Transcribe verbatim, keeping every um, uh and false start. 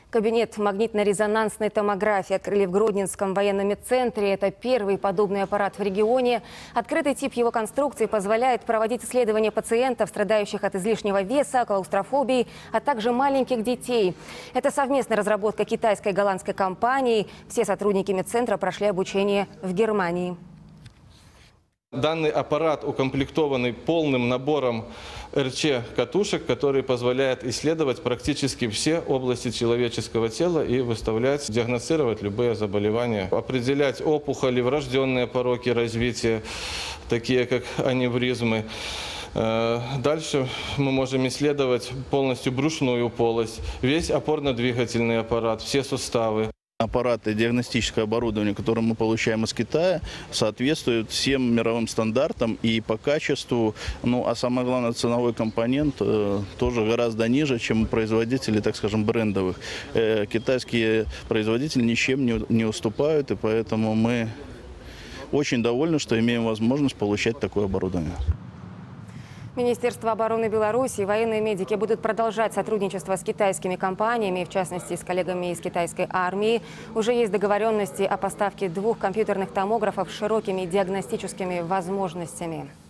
Кабинет магнитно-резонансной томографии открыли в Гродненском военном медцентре. Это первый подобный аппарат в регионе. Открытый тип его конструкции позволяет проводить исследования пациентов, страдающих от излишнего веса, клаустрофобии, а также маленьких детей. Это совместная разработка китайской и голландской компании. Все сотрудники медцентра прошли обучение в Германии. Данный аппарат укомплектованный полным набором эр че катушек, который позволяет исследовать практически все области человеческого тела и выставлять, диагностировать любые заболевания, определять опухоли, врожденные пороки развития, такие как аневризмы. Дальше мы можем исследовать полностью брюшную полость, весь опорно-двигательный аппарат, все суставы. Аппараты, диагностическое оборудование, которое мы получаем из Китая, соответствует всем мировым стандартам и по качеству, ну а самое главное, ценовой компонент э, тоже гораздо ниже, чем у производителей, так скажем, брендовых. Э, китайские производители ничем не, не уступают, и поэтому мы очень довольны, что имеем возможность получать такое оборудование. Министерство обороны Беларуси и военные медики будут продолжать сотрудничество с китайскими компаниями, в частности, с коллегами из китайской армии. Уже есть договоренности о поставке двух компьютерных томографов с широкими диагностическими возможностями.